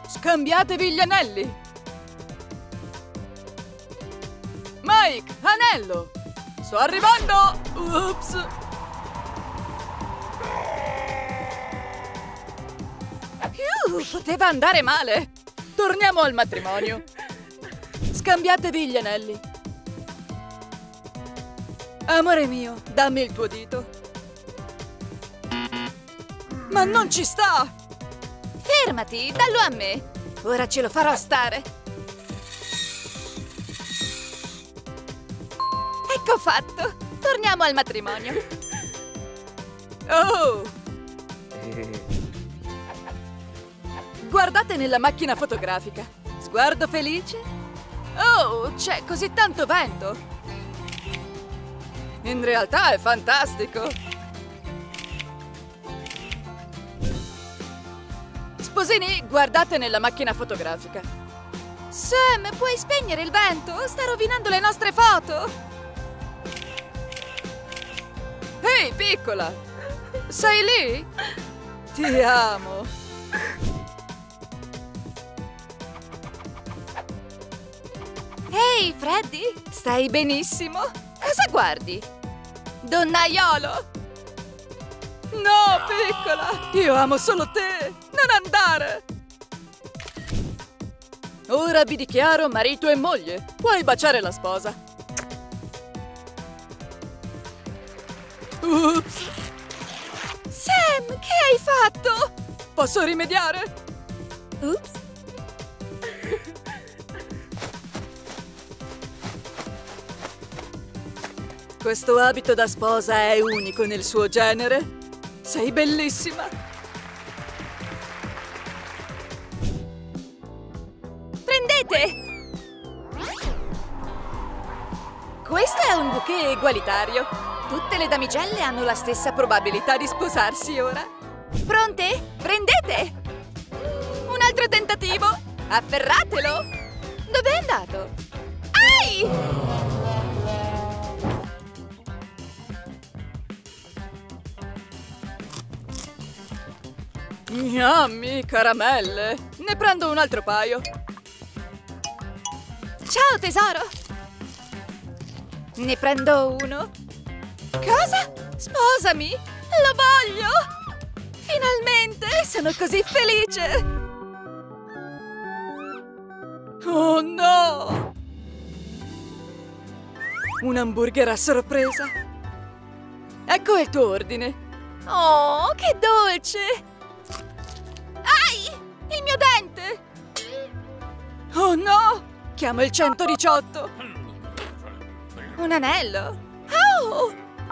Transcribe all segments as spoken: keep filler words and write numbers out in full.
Scambiatevi gli anelli! Mike, anello! Sto arrivando! Ups! Più, poteva andare male! Torniamo al matrimonio! Scambiatevi gli anelli! Amore mio, dammi il tuo dito! Ma non ci sta! Fermati, dallo a me! Ora ce lo farò stare! Ecco fatto! Torniamo al matrimonio! Oh! Guardate nella macchina fotografica! Sguardo felice? Oh, c'è così tanto vento! In realtà è fantastico! Sposini, guardate nella macchina fotografica! Sam, puoi spegnere il vento? Sta rovinando le nostre foto! Ehi, piccola! Sei lì? Ti amo! Ehi, Freddy! Stai benissimo? Cosa guardi? Donnaiolo! No, piccola! Io amo solo te! Non andare! Ora vi dichiaro marito e moglie. Puoi baciare la sposa. Ups! Sam, che hai fatto? Posso rimediare? Ups! Questo abito da sposa è unico nel suo genere. Sei bellissima! Prendete! Questo è un bouquet egualitario. Tutte le damigelle hanno la stessa probabilità di sposarsi ora. Pronte? Prendete! Un altro tentativo! Afferratelo! Dov'è andato? Ai! Yummy, caramelle! Ne prendo un altro paio. Ciao, tesoro! Ne prendo uno. Cosa? Sposami! Lo voglio! Finalmente! Sono così felice! Oh no! Un hamburger a sorpresa! Ecco il tuo ordine! Oh, che dolce! Ai! Il mio dente! Oh no! Chiamo il centodiciotto! Un anello? Oh!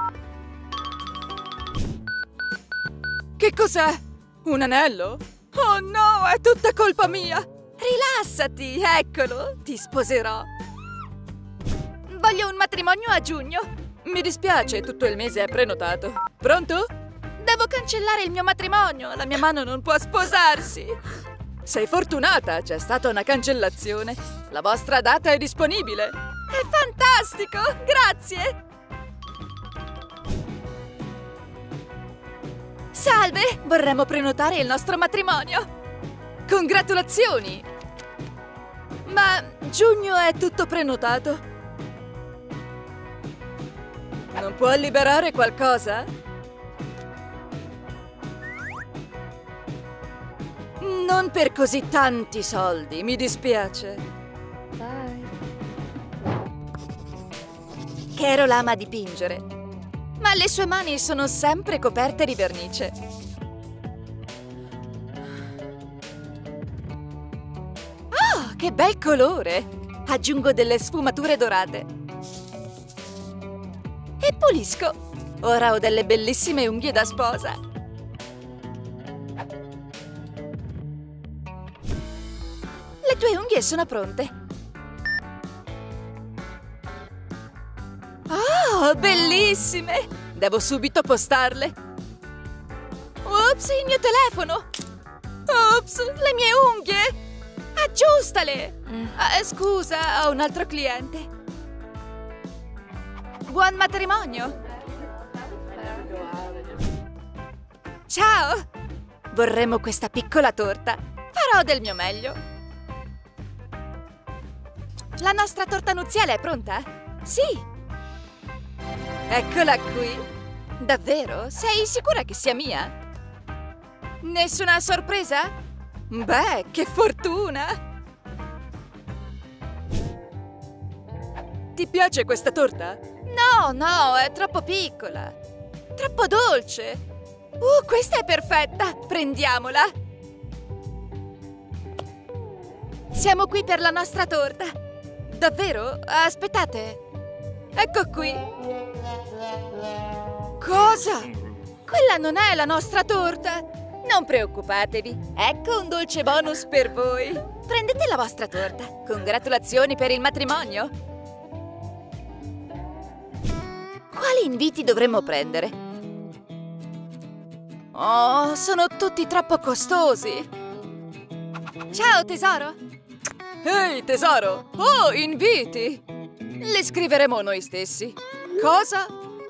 Che cos'è? Un anello? Oh no, è tutta colpa mia! Rilassati, eccolo! Ti sposerò! Voglio un matrimonio a giugno! Mi dispiace, tutto il mese è prenotato. Pronto? Devo cancellare il mio matrimonio! La mia mano non può sposarsi! Sei fortunata, c'è stata una cancellazione. La vostra data è disponibile. È fantastico! Grazie! Salve! Vorremmo prenotare il nostro matrimonio! Congratulazioni! Ma giugno è tutto prenotato. Non può liberare qualcosa? Non per così tanti soldi, mi dispiace. Bye. Carol ama dipingere, ma le sue mani sono sempre coperte di vernice. Oh, che bel colore! Aggiungo delle sfumature dorate. E pulisco. Ora ho delle bellissime unghie da sposa. Le tue unghie sono pronte. Oh, bellissime! Devo subito postarle. Ops, il mio telefono! Ops, le mie unghie! Aggiustale! Ah, scusa, ho un altro cliente. Buon matrimonio! Ciao! Vorremmo questa piccola torta. Farò del mio meglio. La nostra torta nuziale è pronta? Sì. Eccola qui. Davvero? Sei sicura che sia mia? Nessuna sorpresa? Beh, che fortuna! Ti piace questa torta? No, no, è troppo piccola. Troppo dolce. Uh, questa è perfetta! Prendiamola! Siamo qui per la nostra torta. Davvero? Aspettate. Ecco qui. Cosa? Quella non è la nostra torta. Non preoccupatevi. Ecco un dolce bonus per voi. Prendete la vostra torta. Congratulazioni per il matrimonio. Quali inviti dovremmo prendere? Oh, sono tutti troppo costosi. Ciao, tesoro. Ehi, tesoro! Oh, inviti! Li scriveremo noi stessi. Cosa?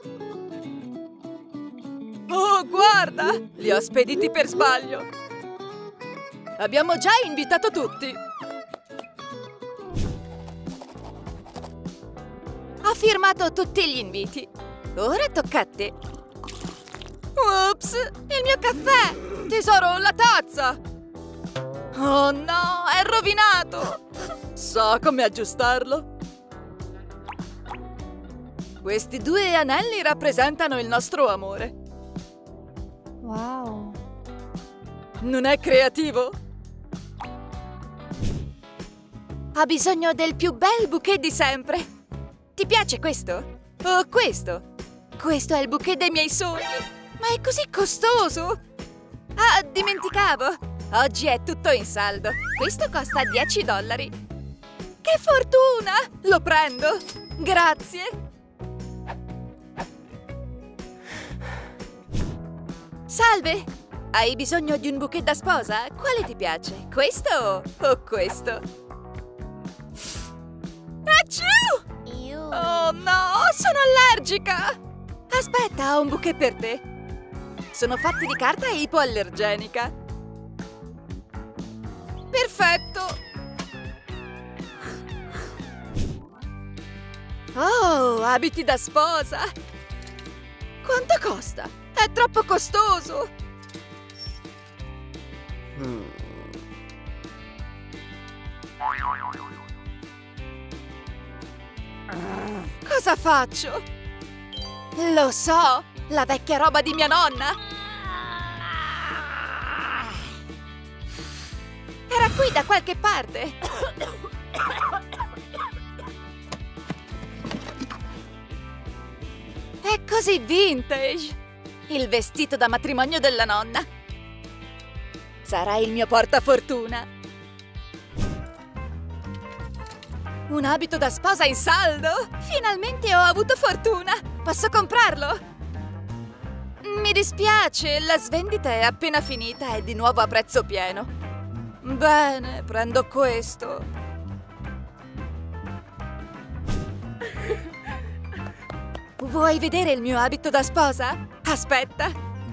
Oh, guarda! Li ho spediti per sbaglio. Abbiamo già invitato tutti. Ho firmato tutti gli inviti. Ora tocca a te. Ops! Il mio caffè! Tesoro, la tazza! Oh no, è rovinato! So come aggiustarlo. Questi due anelli rappresentano il nostro amore. Wow. Non è creativo? Ha bisogno del più bel bouquet di sempre. Ti piace questo? O questo? Questo è il bouquet dei miei sogni. Ma è così costoso! Ah, dimenticavo! Oggi è tutto in saldo. Questo costa dieci dollari. Che fortuna! Lo prendo! Grazie! Salve! Hai bisogno di un bouquet da sposa? Quale ti piace? Questo o questo? Acciù! Oh no, sono allergica! Aspetta, ho un bouquet per te. Sono fatti di carta ipoallergenica. Perfetto! Oh, abiti da sposa! Quanto costa? È troppo costoso! Mm. Cosa faccio? Lo so! La vecchia roba di mia nonna! Era qui da qualche parte! È così vintage! Il vestito da matrimonio della nonna! Sarà il mio portafortuna! Un abito da sposa in saldo? Finalmente ho avuto fortuna! Posso comprarlo? Mi dispiace, la svendita è appena finita e di nuovo a prezzo pieno. Bene, prendo questo. Vuoi vedere il mio abito da sposa? Aspetta.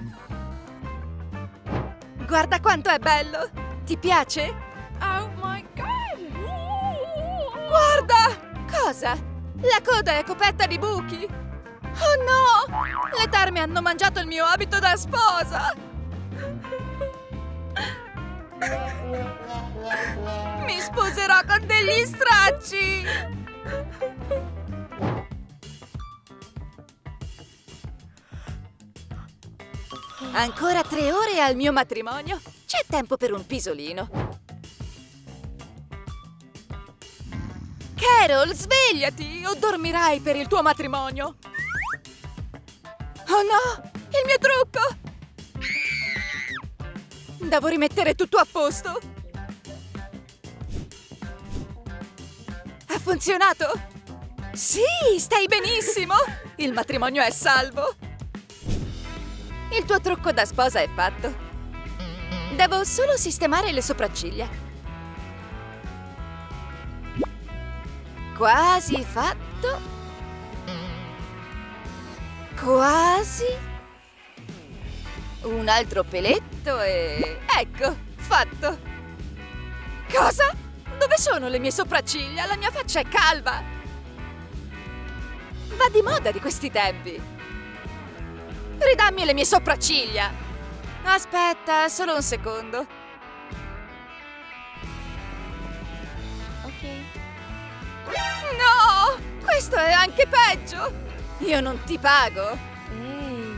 Guarda quanto è bello! Ti piace? Oh my god! Guarda! Cosa? La coda è coperta di buchi! Oh no! Le tarme hanno mangiato il mio abito da sposa! Mi sposerò con degli stracci! Ancora tre ore al mio matrimonio. C'è tempo per un pisolino. Carol, svegliati o dormirai per il tuo matrimonio. Oh no, il mio trucco! Devo rimettere tutto a posto. Ha funzionato? Sì, stai benissimo! Il matrimonio è salvo. Il tuo trucco da sposa è fatto. Devo solo sistemare le sopracciglia. Quasi fatto. Quasi. Un altro peletto e... ecco, fatto. Cosa? Dove sono le mie sopracciglia? La mia faccia è calva! Va di moda di questi tempi! Ridammi le mie sopracciglia! Aspetta, solo un secondo. Ok. No! Questo è anche peggio! Io non ti pago! Ehi.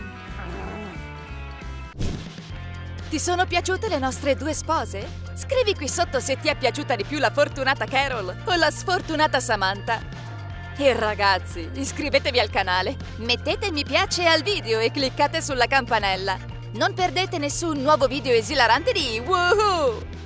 Ti sono piaciute le nostre due spose? Scrivi qui sotto se ti è piaciuta di più la fortunata Carol o la sfortunata Samantha. E ragazzi, iscrivetevi al canale, mettete mi piace al video e cliccate sulla campanella. Non perdete nessun nuovo video esilarante di Woohoo!